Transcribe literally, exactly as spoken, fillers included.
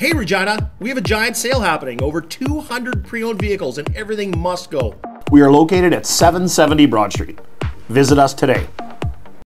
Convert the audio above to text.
Hey Regina, we have a giant sale happening. Over two hundred pre-owned vehicles and everything must go. We are located at seven seventy Broad Street. Visit us today.